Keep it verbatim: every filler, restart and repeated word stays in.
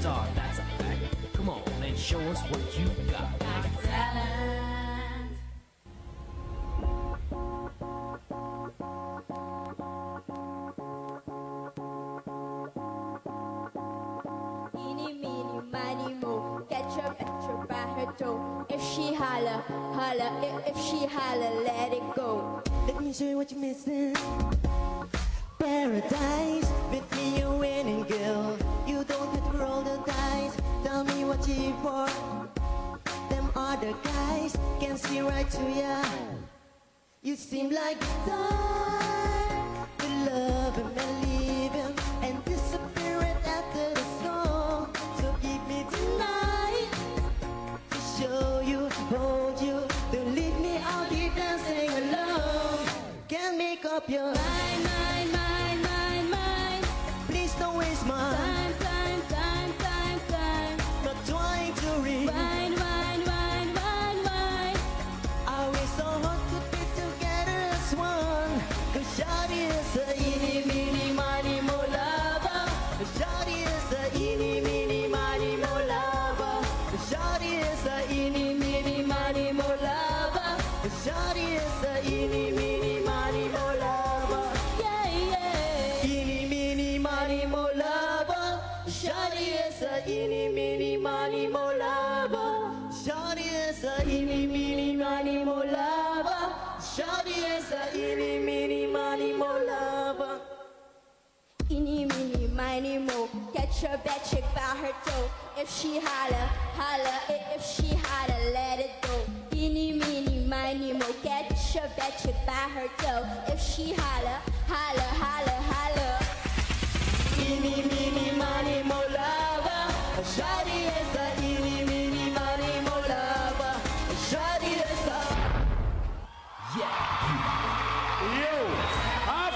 star, that's a fact. Come on and show us what you got. Got talent. Eeny, meeny, miny, mo. Catch her, catch her by her toe. If she holler, holler. If, if she holler, let it go. Let me show you what you're missing. Paradise, with me you're winning, girl. You don't have to roll the dice. Tell me what you here for. Them other guys can see right through ya. You seem like time to love him and leave him and disappear right after the song. So keep me tonight to show you, hold you. Don't leave me out here dancing alone. Can't make up your mind, mind, mind, mind, mind. Please don't waste my time, time, time, time, time. Not trying to read. Wine, wine, wine, wine, wine. Are we so hot to be together as one? Cause Shawty is a eeny, meeny, miny, mo lover. Shawty is a eeny, meeny, miny, mo lover. Shawty is a eeny, meeny, miny, mo lover. Shawty is a eeny, meeny, miny, mo lover. Yeah, yeah. Eeny, meeny, miny, mo lover. Shawty is a eeny, meeny, miny, mo lover. Shawty is a eeny, meeny, miny, mo lover. Shawty is a eeny, meeny, miny, mo lover. Eeny, meeny, miny, mo. Catch her bad chick by her toe. If she holler, holler. I- If she holler, let it go. Eeny, meeny, miny, mo. Catch her bad chick by her toe. If she holler, holler, holler, holler. Eeny, meeny, miny, mo lover. Shawty is a eeny, meeny, miny, mo lover. Shawty is a... Yo, I